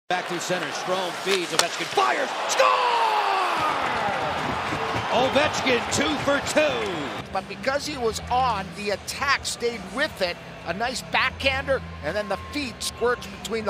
Back through center, Strome feeds, Ovechkin fires, score! Ovechkin 2 for 2. But because he was on, the attack stayed with it. A nice backhander, and then the feed squirts between the